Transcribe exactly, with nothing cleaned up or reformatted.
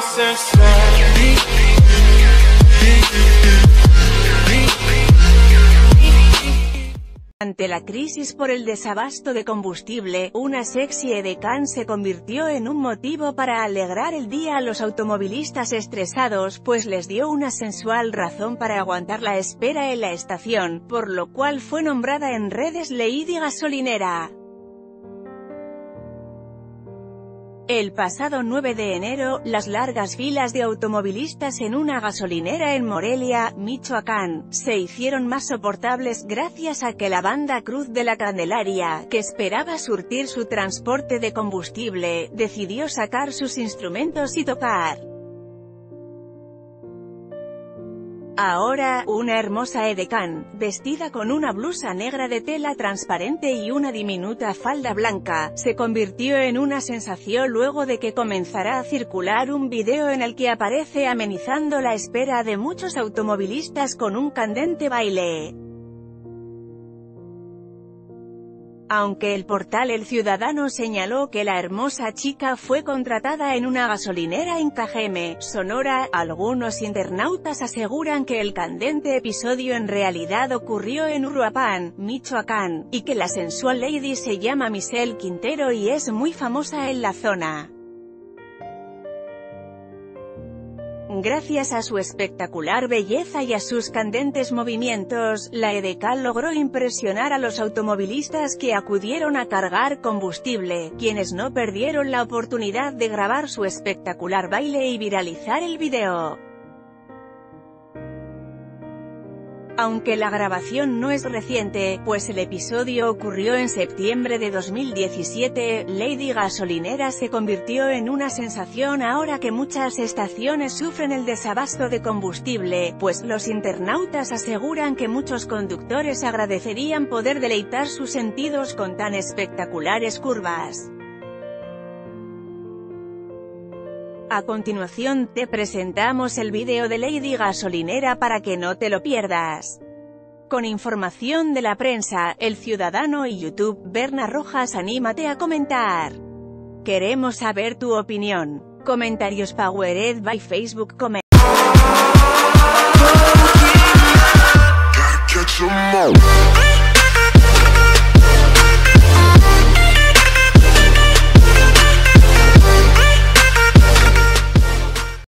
Ante la crisis por el desabasto de combustible, una sexy edecán se convirtió en un motivo para alegrar el día a los automovilistas estresados, pues les dio una sensual razón para aguantar la espera en la estación, por lo cual fue nombrada en redes Lady Gasolinera. El pasado nueve de enero, las largas filas de automovilistas en una gasolinera en Morelia, Michoacán, se hicieron más soportables gracias a que la Banda Cruz de la Candelaria, que esperaba surtir su transporte de combustible, decidió sacar sus instrumentos y tocar. Ahora, una hermosa edecán, vestida con una blusa negra de tela transparente y una diminuta falda blanca, se convirtió en una sensación luego de que comenzara a circular un video en el que aparece amenizando la espera de muchos automovilistas con un candente baile. Aunque el portal El Ciudadano señaló que la hermosa chica fue contratada en una gasolinera en Cajeme, Sonora, algunos internautas aseguran que el candente episodio en realidad ocurrió en Uruapan, Michoacán, y que la sensual lady se llama Michelle Quintero y es muy famosa en la zona. Gracias a su espectacular belleza y a sus candentes movimientos, la edecán logró impresionar a los automovilistas que acudieron a cargar combustible, quienes no perdieron la oportunidad de grabar su espectacular baile y viralizar el video. Aunque la grabación no es reciente, pues el episodio ocurrió en septiembre de dos mil diecisiete, Lady Gasolinera se convirtió en una sensación ahora que muchas estaciones sufren el desabasto de combustible, pues los internautas aseguran que muchos conductores agradecerían poder deleitar sus sentidos con tan espectaculares curvas. A continuación te presentamos el vídeo de Lady Gasolinera para que no te lo pierdas. Con información de la prensa, El Ciudadano y YouTube, Berna Rojas, anímate a comentar. Queremos saber tu opinión. Comentarios powered by Facebook Comment.